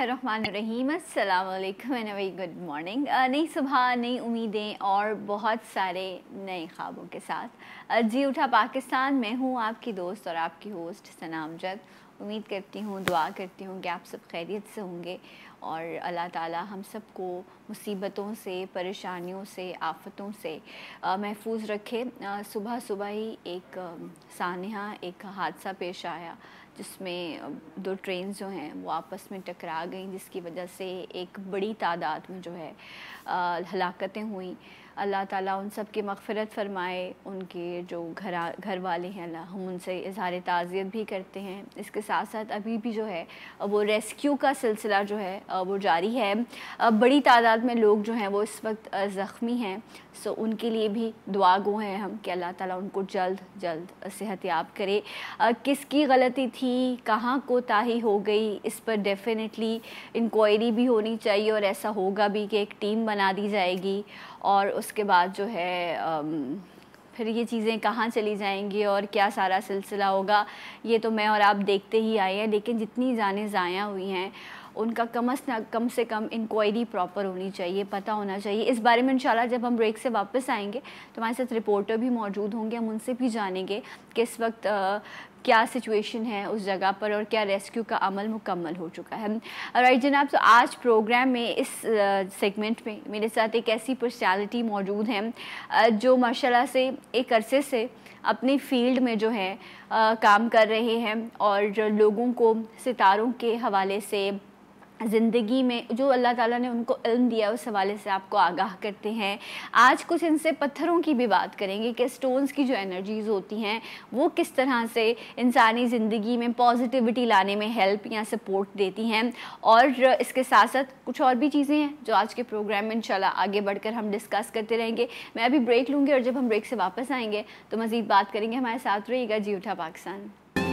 बिस्मिल्लाहिर्रहमानिर्रहीम, अस्सलाम वालेकुम एंड वेरी गुड मॉर्निंग। नई सुबह, नई उम्मीदें और बहुत सारे नए ख्वाबों के साथ जी उठा पाकिस्तान। मैं हूँ आपकी दोस्त और आपकी होस्ट सना अमजद। उम्मीद करती हूँ, दुआ करती हूँ कि आप सब खैरियत से होंगे और अल्लाह ताला हम सबको मुसीबतों से, परेशानियों से, आफ़तों से महफूज रखे। सुबह सुबह ही एक सानहा एक हादसा पेश आया जिसमें दो ट्रेन जो हैं वो आपस में टकरा गईं, जिसकी वजह से एक बड़ी तादाद में जो है हलाकतें हुई। अल्लाह ताला उन सब की मग़फ़िरत फ़रमाए। उनके जो घर वाले हैं, अल्लाह हम उनसे इज़हार ताज़ियत भी करते हैं। इसके साथ साथ अभी भी जो है वो रेस्क्यू का सिलसिला जो है वो जारी है। बड़ी तादाद में लोग जो हैं वो इस वक्त ज़ख्मी हैं। सो उनके लिए भी दुआ गो हैं हम कि अल्लाह ताला उनको जल्द जल्द सेहतयाब करे। किसकी गलती थी, कहाँ कोताही हो गई, इस पर डेफिनेटली इंक्वायरी भी होनी चाहिए और ऐसा होगा भी कि एक टीम बना दी जाएगी और उसके बाद जो है फिर ये चीज़ें कहाँ चली जाएंगी और क्या सारा सिलसिला होगा, ये तो मैं और आप देखते ही आए हैं। लेकिन जितनी जानें ज़ाया हुई हैं उनका कम से कम इंक्वायरी प्रॉपर होनी चाहिए, पता होना चाहिए। इस बारे में इंशाल्लाह जब हम ब्रेक से वापस आएंगे तो हमारे साथ रिपोर्टर भी मौजूद होंगे, हम उनसे भी जानेंगे कि इस वक्त क्या सिचुएशन है उस जगह पर और क्या रेस्क्यू का अमल मुकम्मल हो चुका है। राइट जनाब, तो आज प्रोग्राम में इस सेगमेंट में मेरे साथ एक ऐसी पर्सनैलिटी मौजूद हैं जो माशाल्लाह से एक अरसे से अपनी फील्ड में जो है काम कर रहे हैं और लोगों को सितारों के हवाले से ज़िंदगी में जो अल्लाह ताला ने उनको इल्म दिया उस हवाले से आपको आगाह करते हैं। आज कुछ इनसे पत्थरों की भी बात करेंगे कि स्टोन्स की जो एनर्जीज़ होती हैं वो किस तरह से इंसानी ज़िंदगी में पॉजिटिविटी लाने में हेल्प या सपोर्ट देती हैं। और इसके साथ साथ कुछ और भी चीज़ें हैं जो आज के प्रोग्राम में इंशाल्लाह आगे बढ़कर हम डिस्कस करते रहेंगे। मैं अभी ब्रेक लूँगी और जब हम ब्रेक से वापस आएँगे तो मज़ीद बात करेंगे। हमारे साथ रहिएगा जी उठा पाकिस्तान।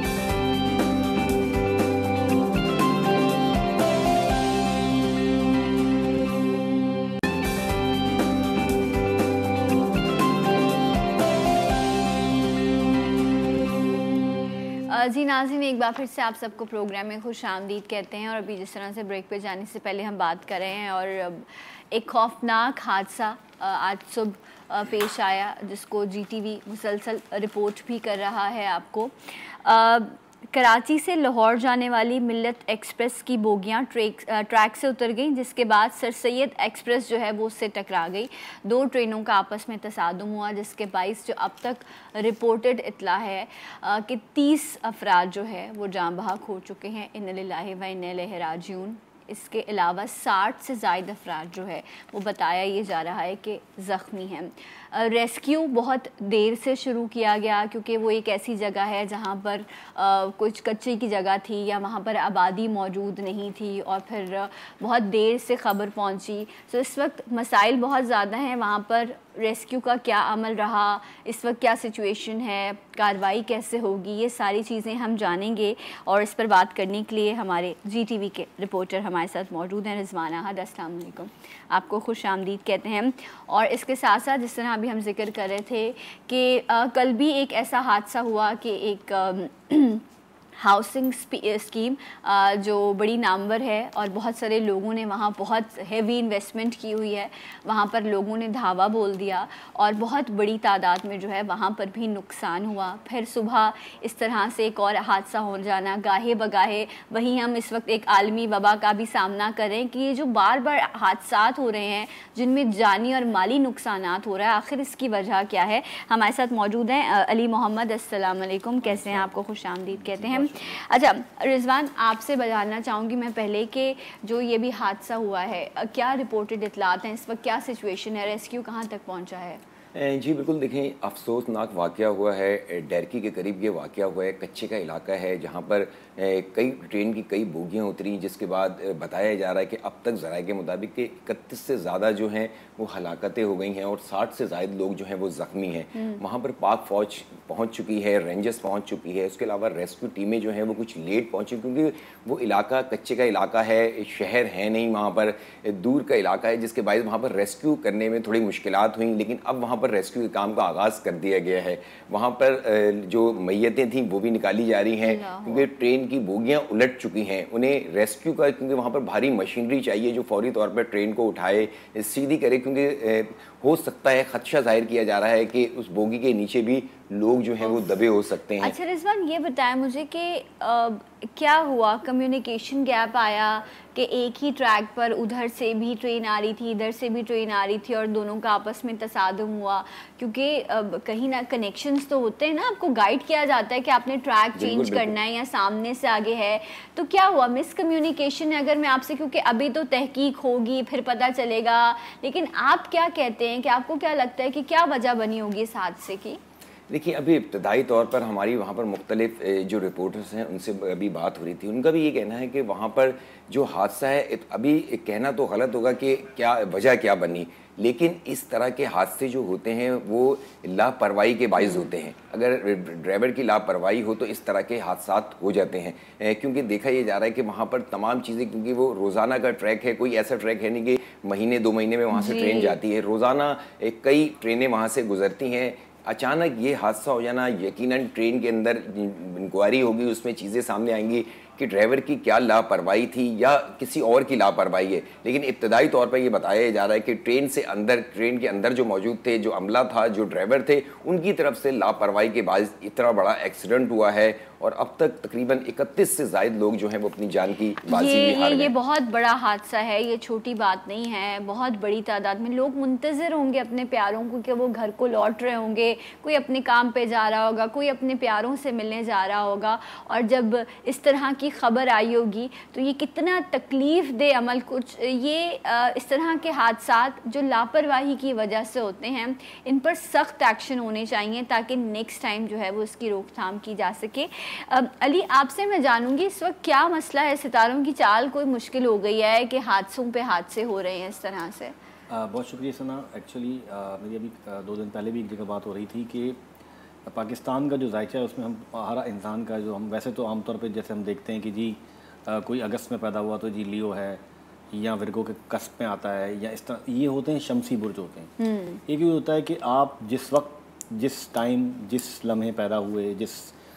जी नाज़रीन, एक बार फिर से आप सबको प्रोग्राम में खुश आमदीद कहते हैं। और अभी जिस तरह से ब्रेक पे जाने से पहले हम बात कर रहे हैं और एक खौफनाक हादसा आज सुबह पेश आया जिसको जीटीवी मुसलसल रिपोर्ट भी कर रहा है आपको। कराची से लाहौर जाने वाली मिल्लत एक्सप्रेस की बोगियां ट्रैक से उतर गईं, जिसके बाद सर सैयद एक्सप्रेस जो है वो उससे टकरा गई। दो ट्रेनों का आपस में तसादुम हुआ जिसके बाइस जो अब तक रिपोर्टेड इतला है कि 30 अफराद जो है वो जाँ बहक हो चुके हैं। इन्ना लिल्लाहि व इन्ना इलैहि राजिऊन। इसके अलावा 60 से ज़ायद अफराद जो है वो बताया ये जा रहा है कि ज़ख्मी हैं। रेस्क्यू बहुत देर से शुरू किया गया क्योंकि वो एक ऐसी जगह है जहाँ पर कुछ कच्चे की जगह थी या वहाँ पर आबादी मौजूद नहीं थी और फिर बहुत देर से ख़बर पहुँची। तो इस वक्त मसाइल बहुत ज़्यादा हैं वहाँ पर। रेस्क्यू का क्या अमल रहा, इस वक्त क्या सिचुएशन है, कार्रवाई कैसे होगी, ये सारी चीज़ें हम जानेंगे। और इस पर बात करने के लिए हमारे जीटीवी के रिपोर्टर हमारे साथ मौजूद हैं। रिजवान अहद, अस्सलाम वालेकुम, आपको खुश आमदीद कहते हैं। और इसके साथ साथ जिस तरह अभी हम जिक्र कर रहे थे कि कल भी एक ऐसा हादसा हुआ कि एक हाउसिंग स्कीम जो बड़ी नामवर है और बहुत सारे लोगों ने वहाँ बहुत हेवी इन्वेस्टमेंट की हुई है, वहाँ पर लोगों ने धावा बोल दिया और बहुत बड़ी तादाद में जो है वहाँ पर भी नुकसान हुआ। फिर सुबह इस तरह से एक और हादसा हो जाना गाहे बगाहे। वहीं हम इस वक्त एक आलमी वबा का भी सामना कर रहे हैं कि ये जो बार बार हादसात हो रहे हैं जिनमें जानी और माली नुकसानात हो रहा है, आखिर इसकी वजह क्या है। हमारे साथ मौजूद हैं अली मोहम्मद, अस्सलाम वालेकुम, कैसे हैं, आपको खुश आमदीद कहते हैं। अच्छा रिजवान, आपसे जानना चाहूँगी मैं पहले कि जो ये भी हादसा हुआ है क्या रिपोर्टेड इतलात हैं, इस वक्त क्या सिचुएशन है, रेस्क्यू कहाँ तक पहुँचा है? जी बिल्कुल, देखें अफसोसनाक वाक़या हुआ है। डैरकी के करीब ये वाक़या हुआ है। कच्चे का इलाका है जहाँ पर कई ट्रेन की कई बोगियाँ उतरी, जिसके बाद बताया जा रहा है कि अब तक ज़राए के मुताबिक कि 31 से ज़्यादा जो हैं वो हलाकतें हो गई हैं और 60 से ज़ायद लोग जो हैं वो ज़ख्मी हैं। वहाँ पर पाक फ़ौज पहुँच चुकी है, रेंजर्स पहुँच चुकी है। उसके अलावा रेस्क्यू टीमें जो हैं वो कुछ लेट पहुँची क्योंकि वो इलाका कच्चे का इलाका है, शहर है नहीं, वहाँ पर दूर का इलाका है, जिसके बायस वहाँ पर रेस्क्यू करने में थोड़ी मुश्किलात हुई। लेकिन अब वहाँ पर रेस्क्यू के काम का आगाज़ कर दिया गया है। वहाँ पर जो मैयतें थीं वो भी निकाली जा रही हैं, क्योंकि ट्रेन की बोगियाँ उलट चुकी हैं। उन्हें रेस्क्यू का, क्योंकि वहाँ पर भारी मशीनरी चाहिए जो फौरी तौर पर ट्रेन को उठाए, सीधी करे, क्योंकि हो सकता है, खदशा जाहिर किया जा रहा है कि उस बोगी के नीचे भी लोग जो हैं वो दबे हो सकते हैं। अच्छा रिजवान, ये बताएं मुझे कि क्या हुआ, कम्युनिकेशन गैप आया कि एक ही ट्रैक पर उधर से भी ट्रेन आ रही थी, इधर से भी ट्रेन आ रही थी और दोनों का आपस में तसादुम हुआ? क्योंकि कहीं ना कनेक्शंस तो होते हैं ना, आपको गाइड किया जाता है कि आपने ट्रैक चेंज करना है या सामने से आगे है, तो क्या हुआ? मिसकम्युनिकेशन है? अगर मैं आपसे, क्योंकि अभी तो तहकीक होगी फिर पता चलेगा, लेकिन आप क्या कहते हैं कि आपको क्या लगता है कि क्या वजह बनी होगी इस हादसे की? देखिए, अभी इब्तदाई तौर पर हमारी वहाँ पर मुख्तलिफ जो रिपोर्टर्स हैं उनसे अभी बात हो रही थी, उनका भी ये कहना है कि वहाँ पर जो हादसा है, अभी कहना तो गलत होगा कि क्या वजह क्या बनी, लेकिन इस तरह के हादसे जो होते हैं वो लापरवाही के बाइस होते हैं। अगर ड्राइवर की लापरवाही हो तो इस तरह के हादसात हो जाते हैं, क्योंकि देखा ये जा रहा है कि वहाँ पर तमाम चीज़ें, क्योंकि वो रोज़ाना का ट्रैक है, कोई ऐसा ट्रैक है नहीं कि महीने 2 महीने में वहाँ से ट्रेन जाती है, रोज़ाना कई ट्रेनें वहाँ से गुजरती हैं। अचानक ये हादसा हो जाना, यकीनन ट्रेन के अंदर इंक्वायरी होगी, उसमें चीज़ें सामने आएंगी कि ड्राइवर की क्या लापरवाही थी या किसी और की लापरवाही है। लेकिन इब्तदाई तौर पर ये बताया जा रहा है कि ट्रेन के अंदर जो मौजूद थे, जो अमला था, जो ड्राइवर थे, उनकी तरफ से लापरवाही के बाद इतना बड़ा एक्सीडेंट हुआ है और अब तक तकरीबन 31 से ज़ायद लोग जो हैं वो अपनी जान की बाजी हार गए। ये बहुत बड़ा हादसा है, ये छोटी बात नहीं है। बहुत बड़ी तादाद में लोग मुंतज़िर होंगे अपने प्यारों को कि वो घर को लौट रहे होंगे, कोई अपने काम पे जा रहा होगा, कोई अपने प्यारों से मिलने जा रहा होगा, और जब इस तरह की खबर आई होगी तो ये कितना तकलीफ़ दे अमल। कुछ ये इस तरह के हादसात जो लापरवाही की वजह से होते हैं, इन पर सख्त एक्शन होने चाहिए ताकि नेक्स्ट टाइम जो है वो इसकी रोकथाम की जा सके। अली, आपसे मैं जानूंगी इस वक्त क्या मसला है? सितारों की चाल कोई मुश्किल हो गई है कि हादसों पे हादसे हो रहे हैं इस तरह से? बहुत शुक्रिया सना। एक्चुअली मेरी अभी 2 दिन पहले भी एक जगह बात हो रही थी कि पाकिस्तान का जो जायका है उसमें हम हर इंसान का, जो हम वैसे तो आमतौर पे जैसे हम देखते हैं कि जी कोई अगस्त में पैदा हुआ तो जी लियो है, या विरगो के कस्प में आता है, या इस तरह ये होते हैं शमसी बुर्ज होते हैं। एक ये होता है कि आप जिस वक्त, जिस टाइम, जिस लम्हे पैदा हुए, जिस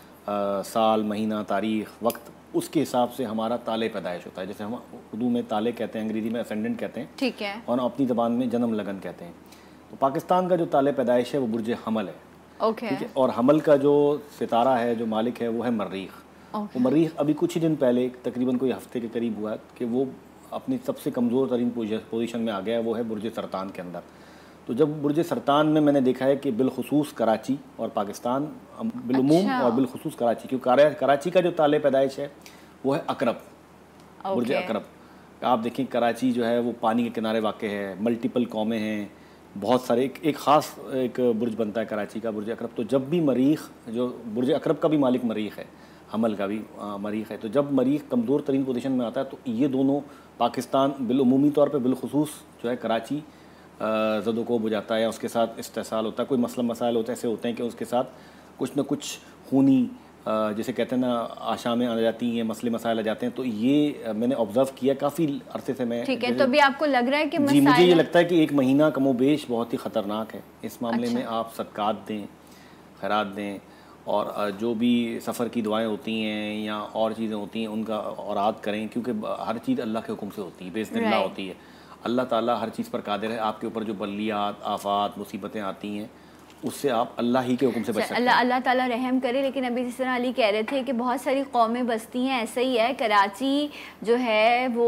साल, महीना, तारीख़, वक्त, उसके हिसाब से हमारा ताले पैदाइश होता है। जैसे हम उर्दू में ताले कहते हैं, अंग्रेज़ी में असेंडेंट कहते हैं, ठीक है, और अपनी ज़बान में जन्म लगन कहते हैं। तो पाकिस्तान का जो ताले पैदाइश है वो बुर्ज हमल है, ओके, ठीक है। और हमल का जो सितारा है, जो मालिक है, वो है मर्रीख़। वो मर्रीख़ अभी कुछ ही दिन पहले, तकरीबन कोई हफ्ते के करीब हुआ कि वो अपनी सबसे कमज़ोर तरीन पोजीशन में आ गया है, वो है बुर्ज सरतान के अंदर। तो जब बुर्ज सरतान में मैंने देखा है कि बिलखुसूस कराची और पाकिस्तान बिलुमूम, और बिलखुसूस कराची, क्योंकि कराची का जो ताले पैदाइश है वो है अकरब, बुर्ज अकरब। आप देखें कराची जो है वो पानी के किनारे वाक़ है, मल्टीपल कौमें हैं, बहुत सारे, एक ख़ास एक बुर्ज बनता है कराची का, बुर्ज अकरब। तो जब भी मरीख़, जो बुर्ज अकरब का भी मालिक मरीख़ है, हमल का भी मरीख़ है, तो जब मरीख़ कमज़ोर तरीन पोजीशन में आता है तो ये दोनों पाकिस्तान बिलुमूमी तौर पर बिलखुसूस जो है कराची ज़दोकोब हो जाता है, या उसके साथ इस्तेसाल होता है, कोई मसला मसाइल होते ऐसे होते हैं कि उसके साथ कुछ न कुछ खूनी, जैसे कहते हैं ना, आशामें आ जाती हैं, मसले मसाइल आ जाते हैं। तो ये मैंने ऑब्ज़र्व किया काफ़ी अरसे से। मैं, ठीक है, तो भी आपको लग रहा है कि जी, मुझे ये लगता है कि एक महीना कमोबेश बहुत ही ख़तरनाक है इस मामले में। आप सदक़ात दें, खैरात दें, और जो भी सफ़र की दुआएं होती हैं या और चीज़ें होती हैं उनका औराद करें, क्योंकि हर चीज़ अल्लाह के हुक्म से होती है, बेइज़्निल्लाह होती है। अल्लाह ताला हर चीज़ पर कादिर है। आपके ऊपर जो बलियात, आफात, मुसीबतें आती हैं, उससे आप अल्लाह ही के हुक्म से बच सकते हैं। अल्लाह ताला रहम करे। लेकिन अभी जिस तरह अली कह रहे थे कि बहुत सारी कौमें बसती हैं, ऐसा ही है। कराची जो है वो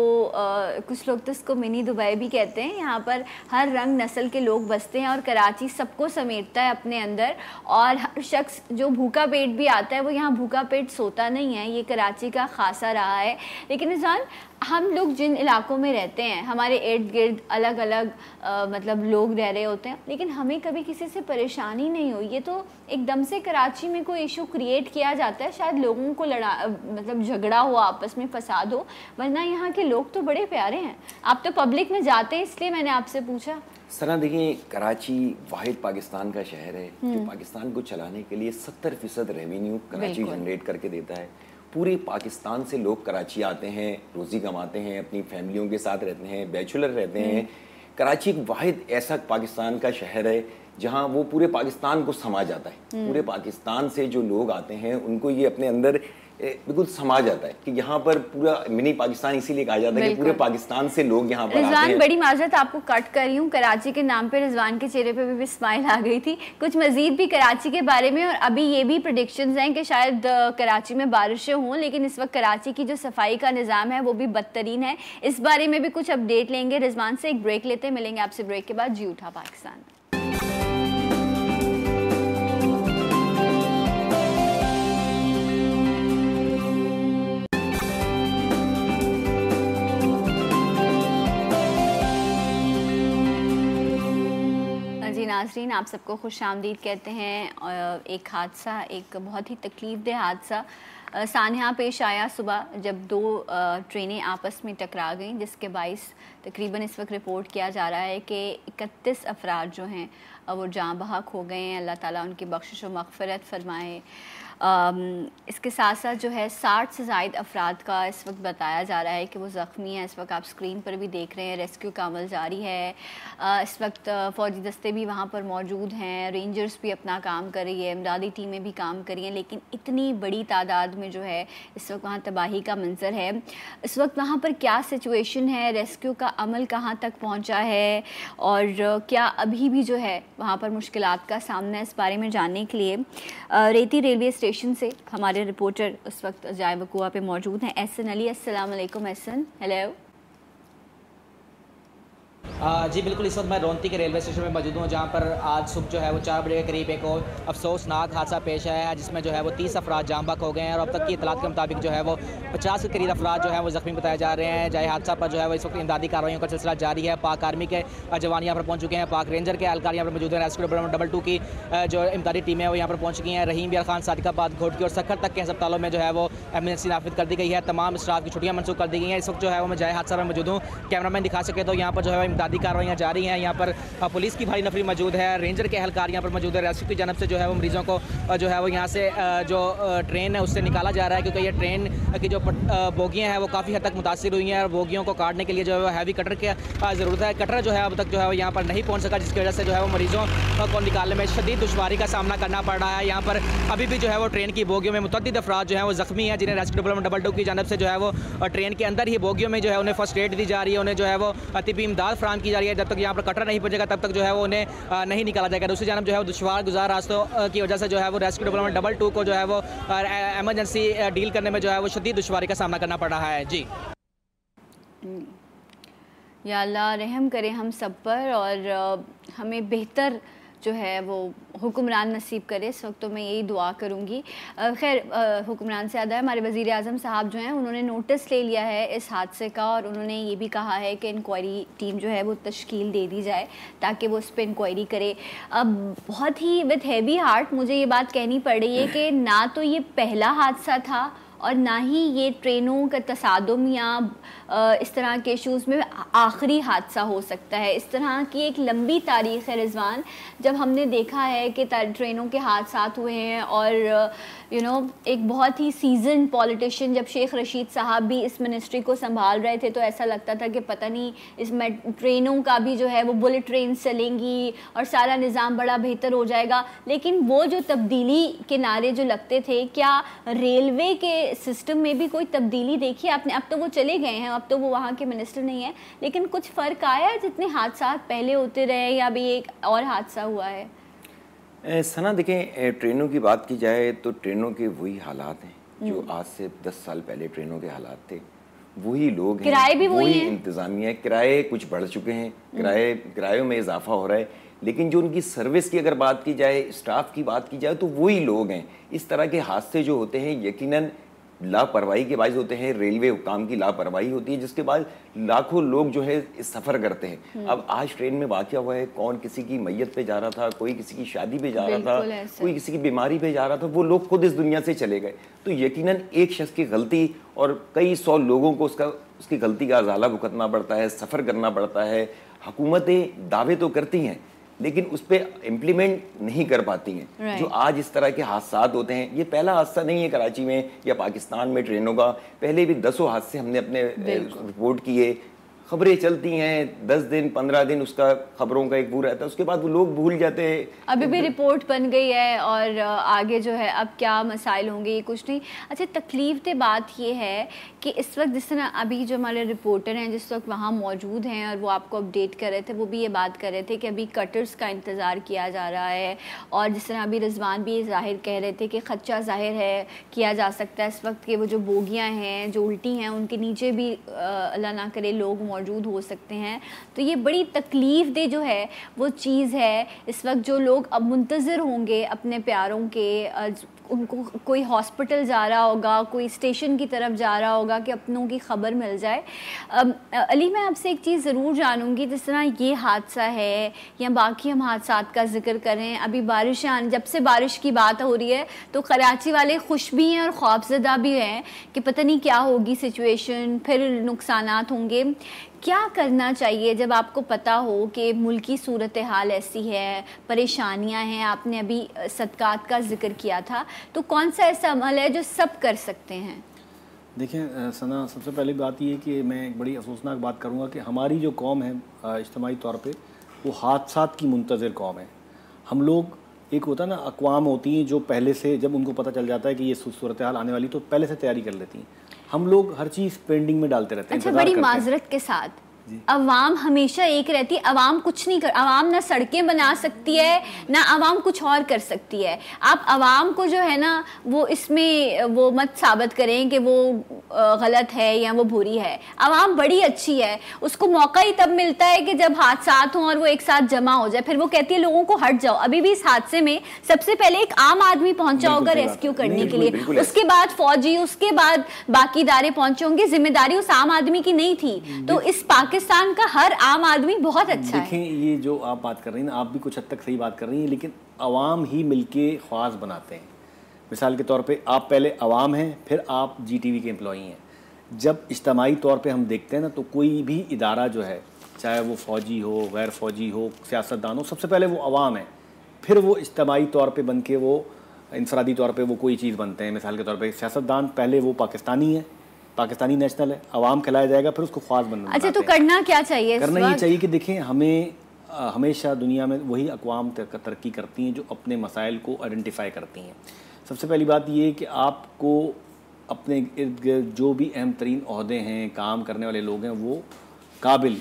कुछ लोग तो इसको मिनी दुबई भी कहते हैं। यहाँ पर हर रंग नस्ल के लोग बसते हैं और कराची सबको समेटता है अपने अंदर, और हर शख्स जो भूखा पेट भी आता है वो यहाँ भूखा पेट सोता नहीं है। ये कराची का खासा रहा है। लेकिन इंसान, हम लोग जिन इलाकों में रहते हैं, हमारे इर्द गिर्द अलग अलग मतलब लोग रह रहे होते हैं, लेकिन हमें कभी किसी से परेशानी नहीं हुई। ये तो एकदम से कराची में कोई इशू क्रिएट किया जाता है, शायद लोगों को मतलब झगड़ा हो, आपस में फसाद हो, वरना यहाँ के लोग तो बड़े प्यारे हैं। आप तो पब्लिक में जाते हैं, इसलिए मैंने आपसे पूछा। सना, देखिए, कराची वाहिद पाकिस्तान का शहर है जो पाकिस्तान को चलाने के लिए 70% रेवेन्यू कराची जनरेट करके देता है। पूरे पाकिस्तान से लोग कराची आते हैं, रोज़ी कमाते हैं, अपनी फैमिलियों के साथ रहते हैं, बैचलर रहते हैं। कराची एक वाहिद ऐसा पाकिस्तान का शहर है जहां वो पूरे पाकिस्तान को समा जाता है। पूरे पाकिस्तान से जो लोग आते हैं उनको ये अपने अंदर बिल्कुल समा जाता है कि यहाँ पर पूरा मिनी पाकिस्तान इसीलिए कहा जाता है कि पूरे पाकिस्तान से लोग यहाँ पर आते हैं। बड़ी माजरत आपको कट कर रही हूँ, कराची के नाम पे रिजवान के चेहरे पे भी स्माइल आ गई थी। कुछ मजीद भी कराची के बारे में, और अभी ये भी प्रेडिक्शंस हैं कि शायद कराची में बारिशें हों, लेकिन इस वक्त कराची की जो सफाई का निज़ाम है वो भी बदतरीन है। इस बारे में भी कुछ अपडेट लेंगे रिजवान से। एक ब्रेक लेते हैं, मिलेंगे आपसे ब्रेक के बाद जी उठा पाकिस्तान। नाज़रीन, आप सबको खुश आमदीद कहते हैं। एक हादसा, एक बहुत ही तकलीफ़देह हादसा सानहा पेश आया सुबह, जब दो ट्रेनें आपस में टकरा गईं, जिसके बाइस तकरीबन इस वक्त रिपोर्ट किया जा रहा है कि 31 अफराद जो हैं वो जाँ बहक हो गए हैं। अल्लाह ताला उनकी बख्शिश व मग़फ़िरत फरमाए। इसके साथ साथ जो है 60 से ज़ायद अफराद का इस वक्त बताया जा रहा है कि वो ज़ख्मी हैं। इस वक्त आप स्क्रीन पर भी देख रहे हैं, रेस्क्यू का अमल जारी है। इस वक्त फ़ौजी दस्ते भी वहाँ पर मौजूद हैं, रेंजर्स भी अपना काम कर रही है, इमदादी टीमें भी काम कर रही हैं, लेकिन इतनी बड़ी तादाद में जो है इस वक्त वहाँ तबाही का मंजर है। इस वक्त वहाँ पर क्या सिचुएशन है, रेस्क्यू का अमल कहाँ तक पहुँचा है, और क्या अभी भी जो है वहाँ पर मुश्किलात का सामना, इस बारे में जानने के लिए रेती रेलवे स्टेशन से हमारे रिपोर्टर उस वक्त जाए वकुआ पे मौजूद हैं, एहसन अली। अस्सलाम वालेकुम एहसन। हेलो जी बिल्कुल, इस वक्त मैं रोंती के रेलवे स्टेशन में मौजूद हूँ, जहाँ पर आज सुबह जो है वो 4 बजे के करीब एक और अफसोसनाक हादसा पेश आया है, जिसमें जो है वो 30 अफराद जाँ बहक हो गए हैं, और अब तक की इतलात के मुताबिक जो है वो 50 के करीब अफराद जो है वो ज़ख्मी बताए जा रहे हैं। जाए हादसा पर जो है वो इस वक्त इमदादी कार्रवाइयों का सिलसिला जारी है। पाक आर्मी के जवान यहाँ पर पहुँच चुके हैं, पाक रेंजर के एहलकार यहाँ पर मौजूद हैं, रेस्क्यू डिपार्टमेंट 2 की जो इमदादी टीमें हैं वो यहाँ पर पहुँच गई हैं। रहीम बियार खान, सादिकाबाद, घोटकी और सखर तक के अस्पतालों में जो है वो एमरजेंसी नाफिज कर दी गई है। तमाम स्टाफ की छुट्टियाँ मनसूख कर दी गई हैं। इस वक्त जो है वो मैं जाए हादसा में मौजूद हूँ, कैमरामैन दिखा सके तो यहाँ पर जो है इमदादी कार्रवाइयाँ जारी हैं। यहाँ पर पुलिस की भारी नफरी मौजूद है, रेंजर के एहलकार यहाँ पर मौजूद है। रेस्क्यू की जानब से जो है वो मरीजों को जो है वो यहाँ से जो ट्रेन है उससे निकाला जा रहा है, क्योंकि ये ट्रेन की जो बोगियाँ हैं वो काफ़ी हद तक मुतासिर हुई हैं, और बोगियों को काटने के लिए जो है वो हैवी कटर की ज़रूरत है। कटर जो है अब तक जो है वो यहाँ पर नहीं पहुँच सका, जिसकी वजह से जो है वो मरीजों को निकालने में शदीद दुश्वारी का सामना करना पड़ रहा है। यहाँ पर अभी भी जो है वो ट्रेन की बोगियों में मुतअद्दिद अफराद जो है वो ज़ख्मी हैं, जिन्हें रेस्क्यू डिपार्टमेंट 2 की जानब से जो है वो ट्रेन के अंदर ही बोगियों में जो है उन्हें फर्स्ट एड दी जा रही है, उन्हें जो है वो तिब्बी इमदाद फराहम की जा रही है। जब तक यहाँ पर कटर नहीं पहुँचेगा तब तक जो है वो उन्हें नहीं निकाला जाएगा। दूसरी जानब जो है वो दुश्वार गुजार रास्तों की वजह से जो है वो रेस्क्यू डिपार्टमेंट 2 को जो है वो एमरजेंसी डील करने में जो है वो शदीद दुश्वारी का सामना करना पड़ रहा है। जी या अल्लाह रहम करे हम सब पर, और हमें बेहतर जो है वो हुक्मरान नसीब करे। इस वक्त तो मैं यही दुआ करूँगी। खैर, हुक्मरान से ज़्यादा है हमारे वज़ीर आज़म साहब जो हैं, उन्होंने नोटिस ले लिया है इस हादसे का, और उन्होंने ये भी कहा है कि इंक्वायरी टीम जो है वो तश्कील दे दी जाए ताकि वो उस पर इंक्वायरी करे। अब बहुत ही विद हैवी हार्ट मुझे ये बात कहनी पड़ रही है कि ना तो ये पहला हादसा था, और ना ही ये ट्रेनों का तसादुम या इस तरह के इशूज़ में आखिरी हादसा हो सकता है। इस तरह की एक लंबी तारीख़ है रिजवान, जब हमने देखा है कि ट्रेनों के हादसा हुए हैं, और एक बहुत ही सीजन पॉलिटिशियन जब शेख रशीद साहब भी इस मिनिस्ट्री को संभाल रहे थे, तो ऐसा लगता था कि पता नहीं इसमें ट्रेनों का भी जो है वो बुलेट ट्रेन चलेंगी और सारा निज़ाम बड़ा बेहतर हो जाएगा। लेकिन वो जो तब्दीली के नारे जो लगते थे, क्या रेलवे के सिस्टम में भी कोई तब्दीली देखी आपने? अब तो वो चले गए हैं, अब तो वो वहाँ के मिनिस्टर नहीं है, लेकिन कुछ फ़र्क आया है जितने हादसा पहले होते रहे, या अभी एक और हादसा हुआ है? सना देखें, ट्रेनों की बात की जाए तो ट्रेनों के वही हालात हैं जो आज से 10 साल पहले ट्रेनों के हालात थे। वही लोग हैं, किराए भी वही इंतज़ामिया। किराए कुछ बढ़ चुके हैं, किरायों में इजाफा हो रहा है, लेकिन जो उनकी सर्विस की अगर बात की जाए, स्टाफ की बात की जाए, तो वही लोग हैं। इस तरह के हादसे जो होते हैं यकीनन लापरवाही के बायस होते हैं, रेलवे हुकाम की लापरवाही होती है, जिसके बाद लाखों लोग जो है सफ़र करते हैं। अब आज ट्रेन में वाक़या हुआ है, कौन किसी की मैयत पे जा रहा था, कोई किसी की शादी पे जा रहा था, कोई किसी की बीमारी पे जा रहा था, वो लोग खुद इस दुनिया से चले गए। तो यकीनन एक शख्स की गलती और कई 100 लोगों को उसकी गलती का अज़ाला भुगतना पड़ता है, सफ़र करना पड़ता है। हुकूमतें दावे तो करती हैं लेकिन उस पर इम्प्लीमेंट नहीं कर पाती हैं। जो आज इस तरह के हादसात होते हैं, ये पहला हादसा नहीं है कराची में या पाकिस्तान में ट्रेनों का, पहले भी 10 हादसे हमने अपने रिपोर्ट किए। खबरें चलती हैं 10 दिन 15 दिन, उसका खबरों का एक वो रहता है, उसके बाद वो लोग भूल जाते हैं। अभी भी रिपोर्ट बन गई है और आगे जो है अब क्या मसाइल होंगे ये कुछ नहीं। अच्छा, तकलीफ दे बात ये है कि इस वक्त जिस तरह अभी जो हमारे रिपोर्टर हैं जिस वक्त वहाँ मौजूद हैं और वो आपको अपडेट कर रहे थे, वो भी ये बात कर रहे थे कि अभी कटर्स का इंतज़ार किया जा रहा है, और जिस तरह अभी रिजवान भी ज़ाहिर कह रहे थे कि खदशा ज़ाहिर है किया जा सकता है इस वक्त के वो जो बोगियाँ हैं जो उल्टी हैं उनके नीचे भी अल्लाह ना करे लोग मौजूद हो सकते हैं। तो ये बड़ी तकलीफ़ दे जो है वो चीज़ है। इस वक्त जो लोग अब मुंतज़िर होंगे अपने प्यारों के, उनको कोई हॉस्पिटल जा रहा होगा, कोई स्टेशन की तरफ जा रहा होगा कि अपनों की ख़बर मिल जाए। अली, मैं आपसे एक चीज़ ज़रूर जानूँगी, जिस तरह ये हादसा है या बाकी हम हादसात का जिक्र करें, अभी बारिश आने, जब से बारिश की बात हो रही है तो कराची वाले खुश भी हैं और खौफज़दा भी हैं कि पता नहीं क्या होगी सिचुएशन, फिर नुकसानात होंगे। क्या करना चाहिए जब आपको पता हो कि मुल्की सूरत हाल ऐसी है, परेशानियां हैं? आपने अभी सदकात का जिक्र किया था, तो कौन सा ऐसा अमल है जो सब कर सकते हैं? देखिए सना, सबसे पहली बात ये कि मैं एक बड़ी अफसोसनाक बात करूँगा कि हमारी जो कौम है इज्तिमाई तौर पे वो हादसात की मुंतज़िर कौम है। हम लोग, एक होता है ना, अक़वाम होती हैं जो पहले से जब उनको पता चल जाता है कि ये सूरत हाल आने वाली तो पहले से तैयारी कर लेती हैं। हम लोग हर चीज़ पेंडिंग में डालते रहते हैं। अच्छा, बड़ी माजरत के साथ, अवाम हमेशा एक रहती है, अवाम कुछ नहीं कर, अवाम ना सड़कें बना सकती है ना अवाम कुछ और कर सकती है। आप अवाम को जो है ना वो इसमें वो मत साबित करें कि वो गलत है या वो बुरी है। अवाम बड़ी अच्छी है, उसको मौका ही तब मिलता है कि जब हादसात हों और वो एक साथ जमा हो जाए, फिर वो कहती है लोगों को हट जाओ। अभी भी इस हादसे में सबसे पहले एक आम आदमी पहुंचा होगा रेस्क्यू करने के लिए, उसके बाद फौजी, उसके बाद बाकी इदारे पहुंचे होंगे। जिम्मेदारी उस आम आदमी की नहीं थी। तो इस पाकिस्तान का हर आम आदमी बहुत अच्छा है। देखें, ये जो आप बात कर रही हैं ना, आप भी कुछ हद तक सही बात कर रही हैं, लेकिन अवाम ही मिलके ख्वास बनाते हैं। मिसाल के तौर पे आप पहले अवाम हैं, फिर आप GTV के एम्प्लॉई हैं। जब इज्तिमाई तौर पे हम देखते हैं ना, तो कोई भी इदारा जो है, चाहे वो फ़ौजी हो, गैर फ़ौजी हो, सियासतदान हो, सबसे पहले वो अवाम है, फिर वो इज्तिमाई तौर पे बन के वो इंफरादी तौर पे वो कोई चीज़ बनते हैं। मिसाल के तौर पे सियासतदान पहले वो पाकिस्तानी है, पाकिस्तानी नेशनल है, अवाम खिलाया जाएगा, फिर उसको ख्वास बनना। अच्छा, तो करना क्या चाहिए? करना ये चाहिए कि देखें, हमें हमेशा दुनिया में वही अक़वाम तरक्की करती हैं जो अपने मसाइल को आइडेंटिफाई करती हैं। सबसे पहली बात ये है कि आपको अपने इर्द गिर्द जो भी अहम तरीन ओहदे हैं, काम करने वाले लोग हैं, वो काबिल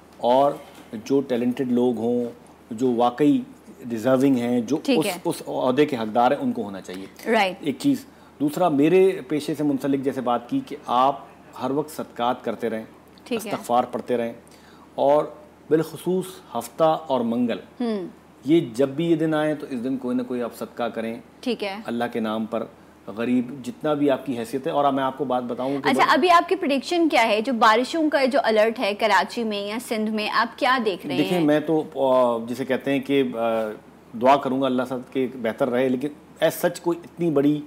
और जो टैलेंटेड लोग हों, जो वाकई डिज़र्विंग हैं, जो उस ओहदे के हकदार हैं, उनको होना चाहिए। राइट। एक चीज़। दूसरा, मेरे पेशे से मुंसलिक जैसे बात की कि आप हर वक्त सदकात करते रहें, इस्तग़फ़ार पढ़ते रहें, और बिलखुसूस हफ्ता और मंगल, ये जब भी ये दिन आए तो इस दिन कोई ना कोई आप सदका करें। ठीक है, अल्लाह के नाम पर, गरीब जितना भी आपकी हैसियत है। और मैं आपको बात बताऊं कि अच्छा, अभी आपकी प्रेडिक्शन क्या है? जो बारिशों का जो अलर्ट है कराची में या सिंध में, आप क्या देख रहे हैं? देखिए, मैं तो जिसे कहते हैं कि दुआ करूंगा अल्लाह सब के बेहतर रहे, लेकिन ऐसा सच कोई इतनी बड़ी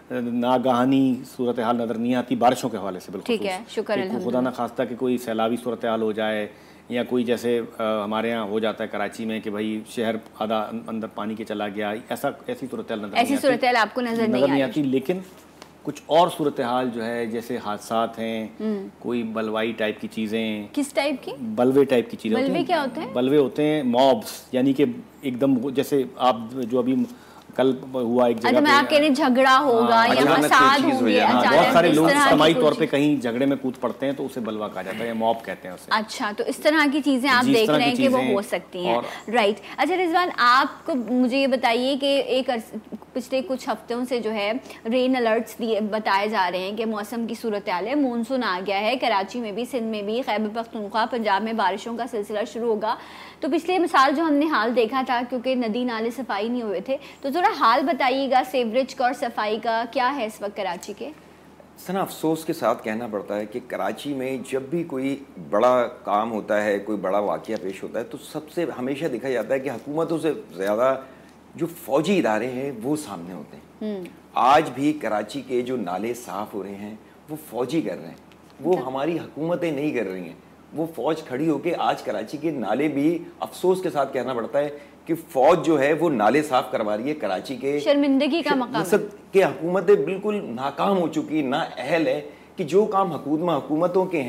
नागहानी सूरत हाल नज़र नहीं आती बारिशों के हवाले से। बिल्कुल ठीक है, शुक्र अल्हम्दुलिल्लाह। खुदा ना खास्ता कि कोई सैलाबी सूरत हाल हो जाए, या कोई जैसे हमारे यहाँ हो जाता है कराची में कि भाई शहर आधा अंदर पानी के चला गया, ऐसी सूरत हाल आपको नज़र नहीं आती। लेकिन कुछ और सूरत हाल जो है, जैसे हादसात हैं, कोई बलवाई टाइप की चीज़ें। किस टाइप की? बलवे टाइप की चीज़ें। बलवे क्या होते हैं? बलवे होते हैं मॉब्स, यानी कि एकदम जैसे आप जो अभी कल हुआ एक जगह पे, आप कह रहे झगड़ा होगा या फसाद होंगे, बहुत सारे लोग इज्तिमाई तौर पे कहीं झगड़े में कूद पड़ते हैं तो उसे बलवा कहा जाता है या मॉब कहते हैं उसे। अच्छा, तो इस तरह की चीजें आप देख रहे हैं कि वो हो सकती हैं। राइट। अच्छा रिजवान, आपको मुझे ये बताइए कि एक पिछले कुछ हफ्तों से जो है रेन अलर्ट्स दिए बताए जा रहे हैं कि मौसम की सूरत हाल है, मानसून आ गया है, कराची में भी, सिंध में भी, खैबर पख्तूनख्वा, पंजाब में बारिशों का सिलसिला शुरू होगा। तो पिछले मिसाल जो हमने हाल देखा था, क्योंकि नदी नाले सफाई नहीं हुए थे, तो थोड़ा हाल बताइएगा सेवरेज का और सफाई का क्या है इस वक्त कराची के? सना, अफसोस के साथ कहना पड़ता है कि कराची में जब भी कोई बड़ा काम होता है, कोई बड़ा वाक़या पेश होता है, तो सबसे हमेशा देखा जाता है कि हुकूमतों से ज़्यादा जो फ़ौजी इदारे हैं वो सामने होते हैं। आज भी कराची के जो नाले साफ़ हो रहे हैं वो फ़ौजी कर रहे हैं, वो हमारी हुकूमतें नहीं कर रही हैं। वो फ़ौज खड़ी होकर आज कराची के नाले भी, अफसोस के साथ कहना पड़ता है कि फ़ौज जो है वो नाले साफ़ करवा रही है कराची के। शर्मिंदगी का मकाम है कि हुकूमतें बिल्कुल नाकाम हो चुकी, ना अहल है कि जो काम हुकूमतों के हैं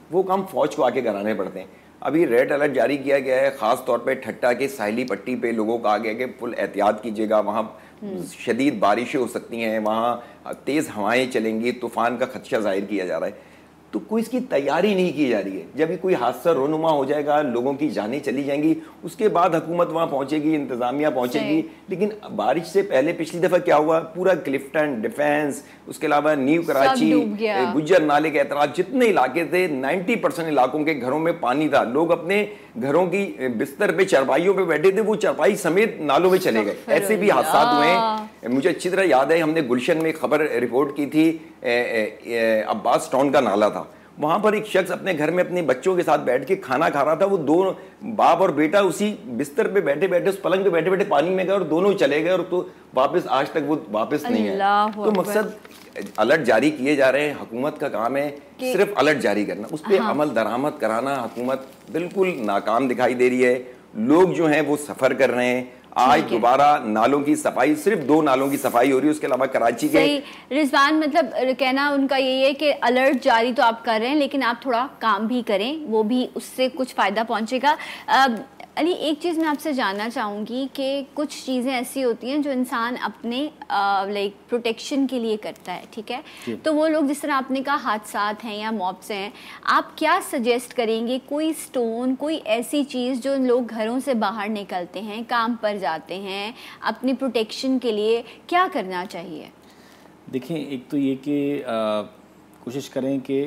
वो काम फ़ौज को आके कराने पड़ते हैं। अभी रेड अलर्ट जारी किया गया है, ख़ास तौर पे ठट्टा के साहिली पट्टी पे लोगों को कहा गया कि फुल एहतियात कीजिएगा, वहाँ शदीद बारिशें हो सकती हैं, वहाँ तेज़ हवाएं चलेंगी, तूफ़ान का खदशा जाहिर किया जा रहा है। तो कोई इसकी तैयारी नहीं की जा रही है। जब भी कोई हादसा रोनुमा हो जाएगा, लोगों की जानें चली जाएंगी, उसके बाद हुकूमत वहाँ पहुँचेगी, इंतज़ामिया पहुँचेगी। लेकिन बारिश से पहले पिछली दफ़ा क्या हुआ, पूरा क्लिफ्टन, डिफेंस, उसके अलावा न्यू कराची, गुज्जर नाले के एतराज, जितने इलाके थे 90% इलाकों के घरों में पानी था। लोग अपने घरों की बिस्तर पे चारपाइयों पे बैठे थे, वो चारपाई समेत नालों में चले गए। ऐसे भी हादसा हुए हैं। मुझे अच्छी तरह याद है, हमने गुलशन में खबर रिपोर्ट की थी, अब्बास टाउन का नाला था, वहाँ पर एक शख्स अपने घर में अपने बच्चों के साथ बैठ के खाना खा रहा था। वो दो बाप और बेटा उसी बिस्तर पे बैठे बैठे, उस पलंग पे बैठे बैठे पानी में गए और दोनों चले गए, और तो वापस आज तक वो वापस नहीं आए। तो मकसद अलर्ट जारी किए जा रहे हैं, हुकूमत का काम है सिर्फ अलर्ट जारी करना, उस पर अमल दरामद कराना हुकूमत बिल्कुल नाकाम दिखाई दे रही है। लोग जो हैं वो सफ़र कर रहे हैं। आज दोबारा नालों की सफाई, सिर्फ 2 नालों की सफाई हो रही है, उसके अलावा कराची के रिजवान, मतलब कहना उनका यही है कि अलर्ट जारी तो आप कर रहे हैं, लेकिन आप थोड़ा काम भी करें, वो भी उससे कुछ फ़ायदा पहुंचेगा। अली, एक चीज़ मैं आपसे जानना चाहूँगी कि कुछ चीज़ें ऐसी होती हैं जो इंसान अपने लाइक प्रोटेक्शन के लिए करता है, ठीक है? तो वो लोग, जिस तरह आपने कहा हादसात हैं या मॉब्स हैं, आप क्या सजेस्ट करेंगे? कोई स्टोन, कोई ऐसी चीज़ जो लोग घरों से बाहर निकलते हैं, काम पर जाते हैं, अपनी प्रोटेक्शन के लिए क्या करना चाहिए? देखें, एक तो ये कि कोशिश करें कि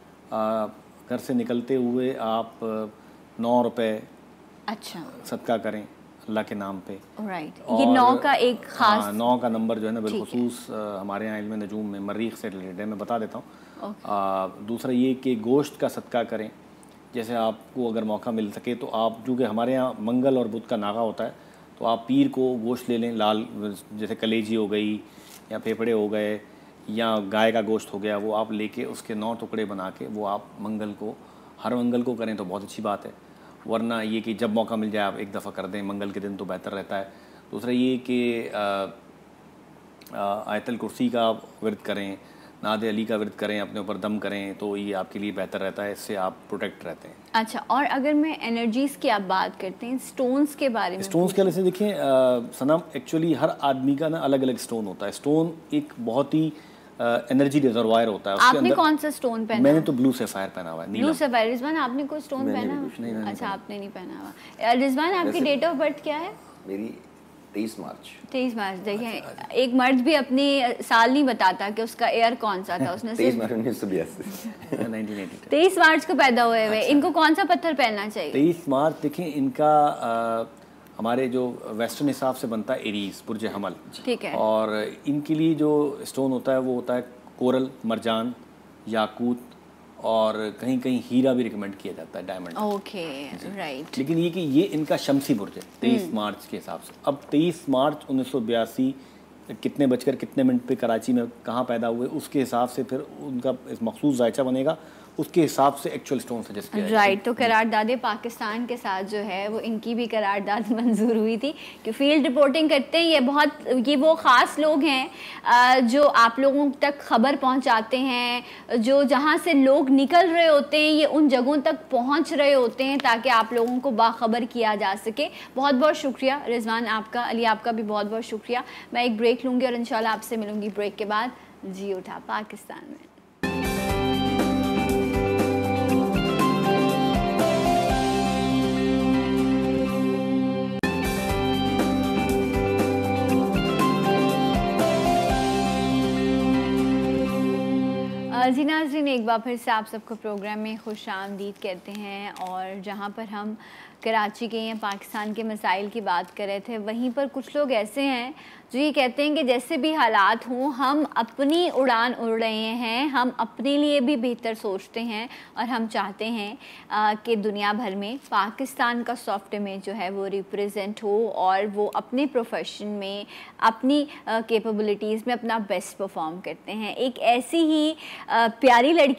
घर से निकलते हुए आप 9 रुपए अच्छा सदका करें अल्लाह के नाम पे। राइट, ये 9 का एक खास 9 का नंबर जो है ना बिलखुसूस हमारे यहाँ इल्म नजूम में मरीख से रिलेटेड है, मैं बता देता हूँ। दूसरा ये कि गोश्त का सदका करें, जैसे आपको अगर मौका मिल सके तो आप, चूँकि हमारे यहाँ मंगल और बुध का नागा होता है, तो आप पीर को गोश्त ले लें, लाल जैसे कलेजी हो गई या फेफड़े हो गए या गाय का गोश्त हो गया, वो आप लेके उसके 9 टुकड़े बना के वो आप मंगल को, हर मंगल को करें तो बहुत अच्छी बात है, वरना ये कि जब मौका मिल जाए आप एक दफ़ा कर दें मंगल के दिन तो बेहतर रहता है। दूसरा ये कि आयतल कुर्सी का विर्द करें, नाद अली का विर्द करें, अपने ऊपर दम करें, तो ये आपके लिए बेहतर रहता है, इससे आप प्रोटेक्ट रहते हैं। अच्छा, और अगर मैं एनर्जीज़ की आप बात करते हैं, स्टोन्स के बारे में, स्टोन्स के से देखें सनम, एक्चुअली हर आदमी का ना अलग अलग स्टोन होता है। स्टोन एक बहुत ही एनर्जी रिजर्वायर होता है। आपने कौन सा स्टोन पहना? मैंने तो ब्लू सैफायर पहना हुआ है। Blue sapphire. रिजवान, आपने कोई स्टोन पहना? अच्छा, आपने नहीं पहना हुआ। रिजवान, आपकी डेट ऑफ बर्थ क्या है? मेरी 23 मार्च। 23 मार्च। देखें, एक मर्द भी अपनी साल नहीं बताता कि उसका ईयर कौन सा था, उसने 23 मार्च 1982 1982 23 मार्च को पैदा हुए हुए। इनको कौन सा पत्थर पहनना चाहिए? 23 मार्च देखें, इनका हमारे जो वेस्टर्न हिसाब से बनता है एरीज, बुर्ज हमल, ठीक है, और इनके लिए जो स्टोन होता है वो होता है कोरल, मरजान, याकूत, और कहीं कहीं हीरा भी रिकमेंड किया जाता है, डायमंड। Okay, right. लेकिन ये कि ये इनका शमसी बुर्ज है 23 मार्च के हिसाब से। अब 23 मार्च 1982 कितने बजकर कितने मिनट पे कराची में कहाँ पैदा हुए, उसके हिसाब से फिर उनका मखसूस जायचा बनेगा, उसके हिसाब से एक्चुअल स्टोन सजेस्ट किया जाएगा। राइट, तो करारदाद पाकिस्तान के साथ जो है वो इनकी भी करारदाद मंजूर हुई थी कि फील्ड रिपोर्टिंग करते हैं। ये वो ख़ास लोग हैं जो आप लोगों तक खबर पहुंचाते हैं, जो जहां से लोग निकल रहे होते हैं ये उन जगहों तक पहुंच रहे होते हैं ताकि आप लोगों को बाखबर किया जा सके। बहुत बहुत शुक्रिया रिजवान आपका, अली आपका भी बहुत बहुत शुक्रिया। मैं एक ब्रेक लूँगी और इंशाल्लाह आपसे मिलूँगी ब्रेक के बाद जी उठा पाकिस्तान में। जी नाज़रीन, एक बार फिर से आप सबको प्रोग्राम में खुश आमदीद कहते हैं। और जहाँ पर हम कराची के या पाकिस्तान के मसाइल की बात कर रहे थे, वहीं पर कुछ लोग ऐसे हैं जो ये कहते हैं कि जैसे भी हालात हों हम अपनी उड़ान उड़ रहे हैं, हम अपने लिए भी बेहतर सोचते हैं और हम चाहते हैं कि दुनिया भर में पाकिस्तान का सॉफ्ट इमेज जो है वो रिप्रेजेंट हो और वो अपने प्रोफेशन में, अपनी कैपेबिलिटीज़ में अपना बेस्ट परफॉर्म करते हैं। एक ऐसी ही प्यारी लड़की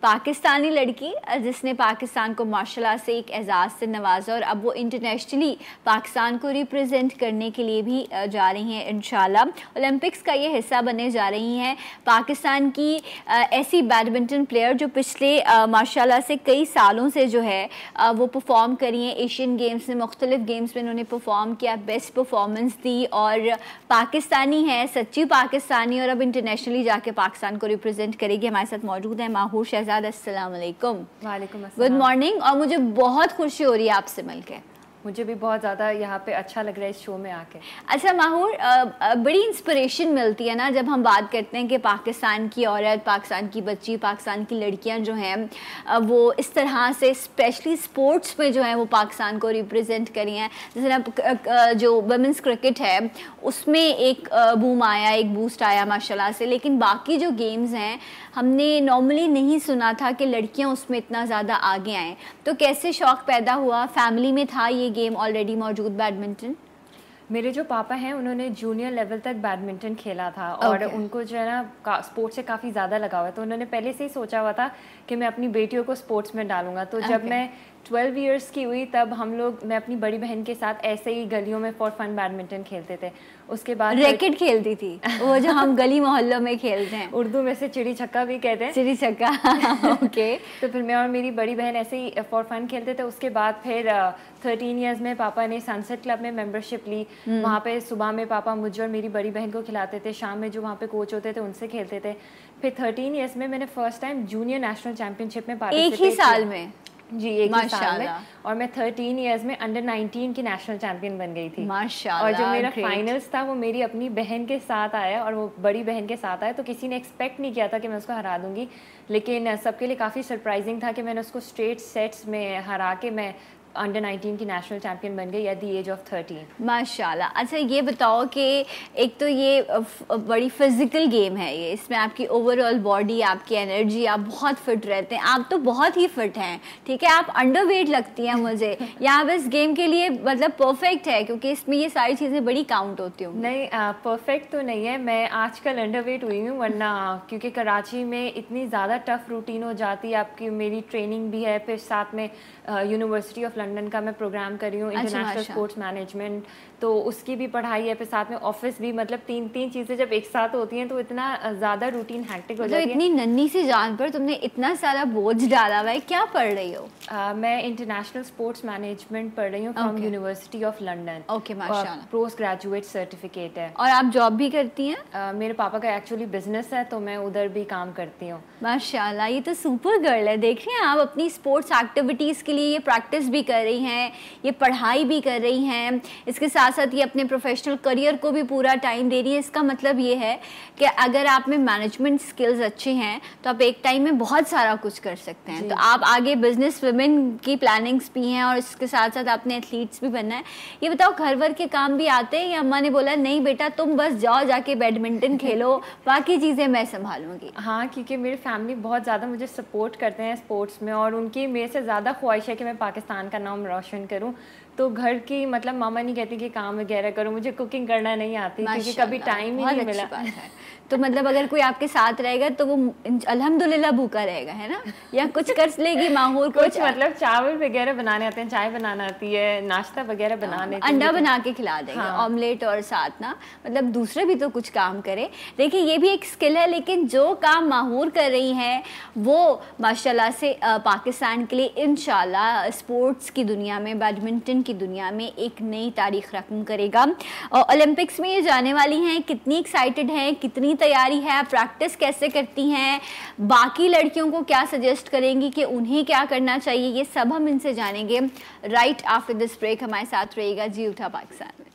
पाकिस्तानी लड़की जिसने पाकिस्तान को माशाल्लाह से एक एजाज़ से नवाजा और अब वो इंटरनेशनली पाकिस्तान को रिप्रेजेंट करने के लिए भी जा रही हैं इंशाल्लाह। ओलंपिक्स का ये हिस्सा बनने जा रही हैं। पाकिस्तान की ऐसी बैडमिंटन प्लेयर जो पिछले माशाल्लाह से कई सालों से जो है वो परफॉर्म करी हैं। एशियन गेम्स में, मुख्तलिफ गेम्स में उन्होंने परफॉर्म किया, बेस्ट परफॉर्मेंस दी और पाकिस्तानी है, सच्ची पाकिस्तानी, और अब इंटरनेशनली जाके पाकिस्तान को रिप्रेजेंट करेगी। हमारे साथ मौजूद है माहूर शहजाद। अस्सलाम वालेकुम। वालेकुम अस्सलाम। Good morning. और मुझे बहुत खुशी हो रही है आपसे मिलके। मुझे भी बहुत ज़्यादा यहाँ पे अच्छा लग रहा है इस शो में आके। अच्छा माहूर, बड़ी इंस्पिरेशन मिलती है ना जब हम बात करते हैं कि पाकिस्तान की औरत, पाकिस्तान की बच्ची, पाकिस्तान की लड़कियाँ जो हैं वो इस तरह से स्पेशली स्पोर्ट्स में जो है वो पाकिस्तान को रिप्रेजेंट करी हैं। जैसे ना जो वुमेंस क्रिकेट है उसमें एक बूम आया, एक बूस्ट आया माशाल्लाह से, लेकिन बाकी जो गेम्स हैं हमने नॉर्मली नहीं सुना था कि लड़कियां उसमें इतना ज़्यादा आगे आएँ। तो कैसे शौक़ पैदा हुआ? फैमिली में था ये गेम ऑलरेडी मौजूद बैडमिंटन? मेरे जो पापा हैं उन्होंने जूनियर लेवल तक बैडमिंटन खेला था और उनको जो है ना स्पोर्ट्स से काफ़ी ज़्यादा लगाव है, तो उन्होंने पहले से ही सोचा हुआ था कि मैं अपनी बेटियों को स्पोर्ट्स में डालूंगा। तो जब मैं 12 इयर्स की हुई तब मैं अपनी बड़ी बहन के साथ ऐसे ही गलियों में फॉर फन बैडमिंटन खेलते थे। उसके बाद रैकेट खेलती थी, वो जो हम गली मोहल्लों में खेलते हैं, उर्दू में से चिड़ी छक्का भी कहते हैं। चिड़ी छक्का ओके। तो फिर मैं और मेरी बड़ी बहन ऐसे ही फॉर फन खेलते थे। उसके बाद फिर 13 इयर्स में पापा ने सनसेट क्लब में मेंबरशिप ली। वहाँ पे सुबह में पापा मुझे और मेरी बड़ी बहन को खिलाते थे, शाम में जो वहाँ पे कोच होते थे उनसे खेलते थे। फिर 13 इयर्स में मैंने first time junior national championship में पार्टिसिपेट एक ही साल में? जी, एक ही साल में। और मैं 13 इयर्स में अंडर 19 की नेशनल चैंपियन बन गई थी माशाल्लाह। और जो मेरा फाइनल्स था वो मेरी अपनी बहन के साथ आया और वो बड़ी बहन के साथ आया, तो किसी ने एक्सपेक्ट नहीं किया था कि मैं उसको हरा दूंगी, लेकिन सबके लिए काफ़ी सरप्राइजिंग था कि मैंने उसको स्ट्रेट सेट्स में हरा के मैं अंडर 19 की नेशनल चैंपियन बन गई एट द एज ऑफ 13 माशाल्लाह। अच्छा ये बताओ कि एक तो ये बड़ी फिजिकल गेम है ये, इसमें आपकी ओवरऑल बॉडी, आपकी एनर्जी, आप बहुत फिट रहते हैं। आप तो बहुत ही फिट हैं, ठीक है, आप अंडरवेट लगती हैं मुझे। या आप इस गेम के लिए मतलब परफेक्ट है क्योंकि इसमें ये सारी चीज़ें बड़ी काउंट होती हूँ। नहीं, परफेक्ट तो नहीं है, मैं आजकल अंडरवेट हुई हूँ, वरना क्योंकि कराची में इतनी ज़्यादा टफ रूटीन हो जाती है आपकी। मेरी ट्रेनिंग भी है, फिर साथ में यूनिवर्सिटी ऑफ लंदन का मैं प्रोग्राम कर रही हूँ, इंटरनेशनल स्पोर्ट्स मैनेजमेंट, तो उसकी भी पढ़ाई है, फिर साथ में ऑफिस भी, मतलब तीन चीज़ें जब एक साथ होती हैं तो इतना ज़्यादा रूटीन हैक्टिक हो जाती है। इतनी नन्ही सी जान पर तुमने इतना सारा बोझ डाला हुआ है। क्या पढ़ रही हो? मैं इंटरनेशनल स्पोर्ट्स मैनेजमेंट पढ़ रही हूँ from university of London. Okay माशाल्लाह। पोस्ट ग्रेजुएट सर्टिफिकेट है। और आप जॉब भी करती हैं? मेरे पापा का एक्चुअली बिजनेस है तो मैं उधर भी काम करती हूँ। माशाल्लाह, ये तो सुपर गर्ल है। देख रहे हैं आप, अपनी स्पोर्ट्स एक्टिविटीज़ के लिए ये प्रैक्टिस भी कर रही हैं, ये पढ़ाई भी कर रही हैं, इसके साथ साथ ये अपने प्रोफेशनल करियर को भी पूरा टाइम दे रही है। इसका मतलब ये है कि अगर आप में मैनेजमेंट स्किल्स अच्छे हैं तो आप एक टाइम में बहुत सारा कुछ कर सकते हैं। तो आप आगे बिजनेस वुमेन की प्लानिंग्स भी हैं और इसके साथ साथ आपने एथलीट्स भी बनना है। ये बताओ, घर वर के काम भी आते हैं या अम्मा ने बोला नहीं बेटा तुम बस जाओ जाके बैडमिंटन खेलो, बाकी चीज़ें मैं संभालूंगी? हाँ, क्योंकि मेरी फैमिली बहुत ज़्यादा मुझे सपोर्ट करते हैं स्पोर्ट्स में और उनकी मेरे से ज़्यादा ख्वाहिश है कि मैं पाकिस्तान का नाम रोशन करूँ। तो घर की मतलब मामा नहीं कहती कि काम वगैरह करो, मुझे कुकिंग करना नहीं आती क्योंकि कभी टाइम ही नहीं मिला। तो मतलब अगर कोई आपके साथ रहेगा तो वो अल्हम्दुलिल्लाह भूखा रहेगा, है ना? या कुछ कर लेगी माहौल? कुछ मतलब चावल वगैरह बनाने आते हैं, चाय बनाना आती है, नाश्ता वगैरह बनाने, अंडा बना के खिला देंगे, ऑमलेट और साथ ना मतलब दूसरे भी तो कुछ काम करे। देखिए ये भी एक स्किल है, लेकिन जो काम माहूर कर रही हैं वो माशाल्लाह से पाकिस्तान के लिए इंशाल्लाह स्पोर्ट्स की दुनिया में, बैडमिंटन की दुनिया में एक नई तारीख रकम करेगा। और ओलंपिक्स में ये जाने वाली हैं, कितनी एक्साइटेड हैं, कितनी तैयारी है, प्रैक्टिस कैसे करती हैं, बाकी लड़कियों को क्या सजेस्ट करेंगी कि उन्हें क्या करना चाहिए, ये सब हम इनसे जानेंगे राइट आफ्टर दिस ब्रेक। हमारे साथ रहेगा जी उठा पाकिस्तान में।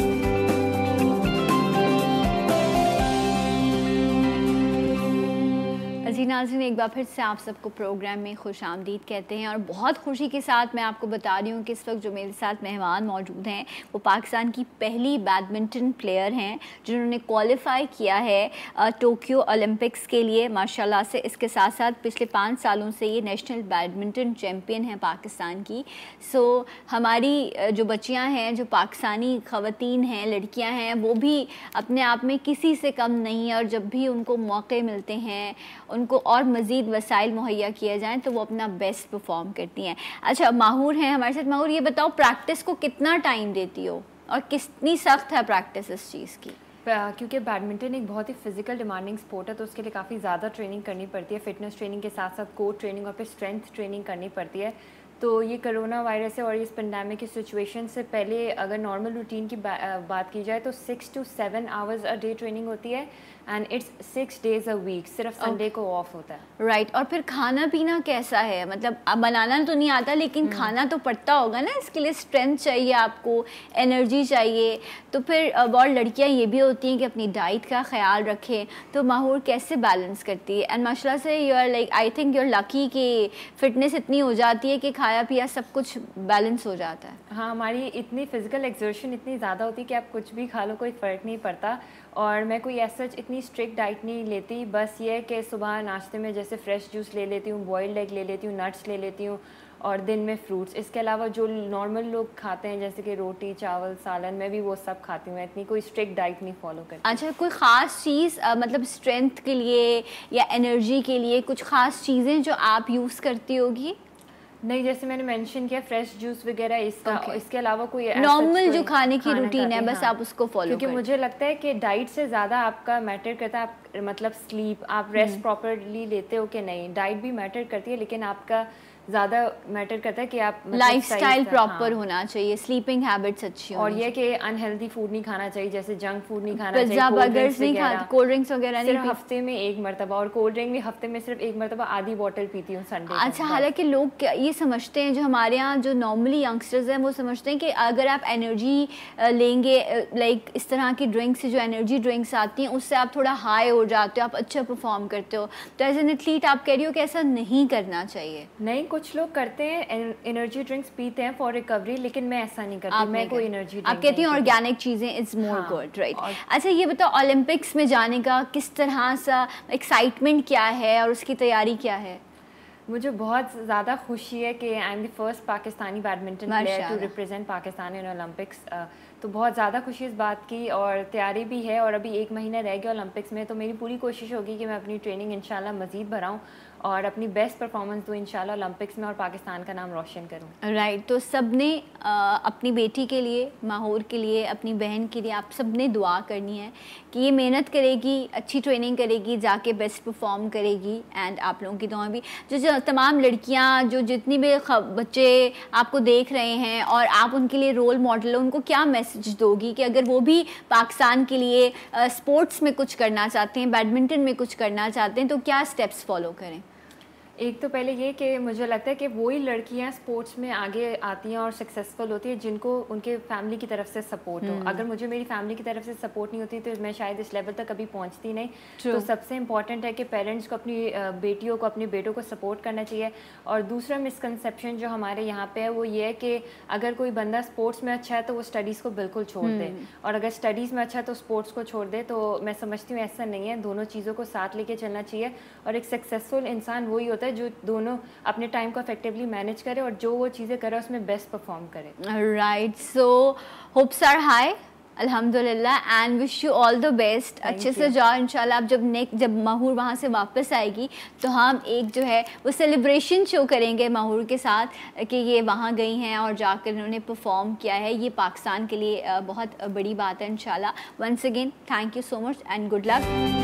जी जी नाज़रीन, एक बार फिर से आप सबको प्रोग्राम में खुश आमदीद कहते हैं और बहुत खुशी के साथ मैं आपको बता रही हूँ कि इस वक्त जो मेरे साथ मेहमान मौजूद हैं वो पाकिस्तान की पहली बैडमिंटन प्लेयर हैं जिन्होंने क्वालिफाई किया है टोक्यो ओलंपिक्स के लिए माशाल्लाह से। इसके साथ साथ पिछले 5 सालों से ये नेशनल बैडमिंटन चैम्पियन हैं पाकिस्तान की। सो हमारी जो बच्चियाँ हैं, जो पाकिस्तानी ख़वातीन हैं, लड़कियाँ हैं, वो भी अपने आप में किसी से कम नहीं है और जब भी उनको मौके मिलते हैं, उनको और मज़ीद वसाइल मुहैया किया जाए तो वो अपना बेस्ट परफॉर्म करती हैं। अच्छा, माहूर हैं हमारे साथ। माहूर, ये बताओ प्रैक्टिस को कितना टाइम देती हो और कितनी सख्त है प्रैक्टिस इस चीज़ की? क्योंकि बैडमिंटन एक बहुत ही फिजिकल डिमांडिंग स्पोर्ट है तो उसके लिए काफ़ी ज़्यादा ट्रेनिंग करनी पड़ती है। फिटनेस ट्रेनिंग के साथ साथ कोर ट्रेनिंग और फिर स्ट्रेंथ ट्रेनिंग करनी पड़ती है। तो ये कोरोना वायरस है और इस पेंडेमिक की सिचुएशन से पहले अगर नॉर्मल रूटीन की बात की जाए तो 6 to 7 hours a day training होती है and it's 6 days a week, सिर्फ संडे को ऑफ होता है। राइट। और फिर खाना पीना कैसा है? मतलब बनाना तो नहीं आता लेकिन खाना तो पड़ता होगा ना, इसके लिए स्ट्रेंथ चाहिए आपको, एनर्जी चाहिए। तो फिर और लड़कियां ये भी होती हैं कि अपनी डाइट का ख्याल रखें, तो माहौर कैसे बैलेंस करती है? एंड माशाल्लाह से you are like, I think you are lucky कि फिटनेस इतनी हो जाती है कि खाया पिया सब कुछ बैलेंस हो जाता है। हाँ, हमारी इतनी फिजिकल एक्सर्शन इतनी ज़्यादा होती है कि आप कुछ भी खा लो कोई फ़र्क नहीं पड़ता। और मैं कोई ऐसा इतनी स्ट्रिक्ट डाइट नहीं लेती, बस ये है कि सुबह नाश्ते में जैसे फ्रेश जूस ले लेती हूँ, बॉइल्ड एग ले लेती हूँ, नट्स ले लेती हूँ और दिन में फ्रूट्स। इसके अलावा जो नॉर्मल लोग खाते हैं जैसे कि रोटी, चावल, सालन, मैं भी वो सब खाती हूँ। मैं इतनी कोई स्ट्रिक्ट डाइट नहीं फॉलो करती। अच्छा, कोई ख़ास चीज़ मतलब स्ट्रेंथ के लिए या एनर्जी के लिए कुछ ख़ास चीज़ें जो आप यूज़ करती होगी? नहीं, जैसे मैंने मेंशन किया फ्रेश जूस वगैरह इसका इसके अलावा कोई नॉर्मल जो खाने की रूटीन है बस आप उसको फॉलो क्योंकि मुझे लगता है कि डाइट से ज़्यादा आपका मैटर करता है, आप मतलब स्लीप, आप रेस्ट प्रॉपरली लेते हो कि नहीं। डाइट भी मैटर करती है लेकिन आपका ज़्यादा मैटर करता है कि आप लाइफस्टाइल प्रॉपर होना चाहिए, स्लीपिंग हैबिट्स अच्छी और ये कि अनहेल्दी फूड नहीं खाना चाहिए, जैसे जंक फूड नहीं खाना चाहिए, पिज़्ज़ा बर्गर्स नहीं खाते, कोल्ड ड्रिंक्स वगैरह नहीं, हफ्ते में 1 मरतबा, और कोल्ड ड्रिंक भी हफ्ते में सिर्फ 1 मरतबा आधी बॉटल पीती हूँ संडे। अच्छा, हालांकि लोग ये समझते हैं, जो हमारे यहाँ जो नॉर्मली यंगस्टर्स हैं वो समझते हैं कि अगर आप एनर्जी लेंगे लाइक इस तरह की ड्रिंक्स से, जो एनर्जी ड्रिंक्स आती हैं उससे आप थोड़ा हाई हो जाते हो, आप अच्छा परफॉर्म करते हो। तो एज एन एथलीट आप कह रही हो कि ऐसा नहीं करना चाहिए? नहीं, कुछ लोग करते हैं, एनर्जी ड्रिंक्स पीते हैं फॉर रिकवरी, लेकिन मैं ऐसा नहीं करती। मैं कोई एनर्जी ड्रिंक, आप कहती हैं ऑर्गेनिक चीज़ें इज़ मोर गुड, राइट। अच्छा, ये बताओ ओलंपिक्स में जाने का किस तरह सा एक्साइटमेंट क्या है और उसकी तैयारी क्या है? मुझे बहुत ज़्यादा खुशी है कि I am the first Pakistani badminton player to represent Pakistan in Olympics. तो बहुत ज़्यादा खुशी इस बात की और तैयारी भी है और अभी 1 महीना रह गया ओलंपिक्स में, तो मेरी पूरी कोशिश होगी कि मैं अपनी ट्रेनिंग इंशाल्लाह मज़ीद बढ़ाऊँ और अपनी बेस्ट परफॉर्मेंस दूँ इंशाल्लाह ओलंपिक्स में और पाकिस्तान का नाम रोशन करूँ। राइट। तो सब ने अपनी बेटी के लिए, माहौर के लिए, अपनी बहन के लिए आप सब ने दुआ करनी है कि ये मेहनत करेगी, अच्छी ट्रेनिंग करेगी, जाके बेस्ट परफॉर्म करेगी। एंड आप लोगों की दुआ भी, जो तमाम लड़कियां, जो जितनी भी बच्चे आपको देख रहे हैं और आप उनके लिए रोल मॉडल हो, उनको क्या मैसेज दोगी कि अगर वो भी पाकिस्तान के लिए स्पोर्ट्स में कुछ करना चाहते हैं, बैडमिंटन में कुछ करना चाहते हैं, तो क्या स्टेप्स फॉलो करें? एक तो पहले ये कि मुझे लगता है कि वही लड़कियां स्पोर्ट्स में आगे आती हैं और सक्सेसफुल होती है जिनको उनके फैमिली की तरफ से सपोर्ट हो। अगर मुझे मेरी फैमिली की तरफ से सपोर्ट नहीं होती तो मैं शायद इस लेवल तक कभी पहुंचती नहीं। तो सबसे इम्पॉर्टेंट है कि पेरेंट्स को अपनी बेटियों को, अपने बेटों को सपोर्ट करना चाहिए। और दूसरा मिसकंसेप्शन जो हमारे यहाँ पे है वो ये है कि अगर कोई बंदा स्पोर्ट्स में अच्छा है तो वो स्टडीज़ को बिल्कुल छोड़ दे, और अगर स्टडीज़ में अच्छा है तो स्पोर्ट्स को छोड़ दे। तो मैं समझती हूँ ऐसा नहीं है, दोनों चीज़ों को साथ लेके चलना चाहिए। और एक सक्सेसफुल इंसान वही होता है जो दोनों अपने टाइम को इफेक्टिवली मैनेज करे और जो वो चीज़ें करे उसमें बेस्ट परफॉर्म करे। Right. So hopes are high, अल्हम्दुलिल्लाह, and wish you all the best. अच्छे से जाओ इंशाल्लाह। आप जब माहूर वहाँ से वापस आएगी तो हम एक जो है वो सेलिब्रेशन शो करेंगे माहूर के साथ कि ये वहाँ गई हैं और जाकर इन्होंने परफॉर्म किया है। ये पाकिस्तान के लिए बहुत बड़ी बात है इंशाल्लाह। Once again thank you so much and good luck.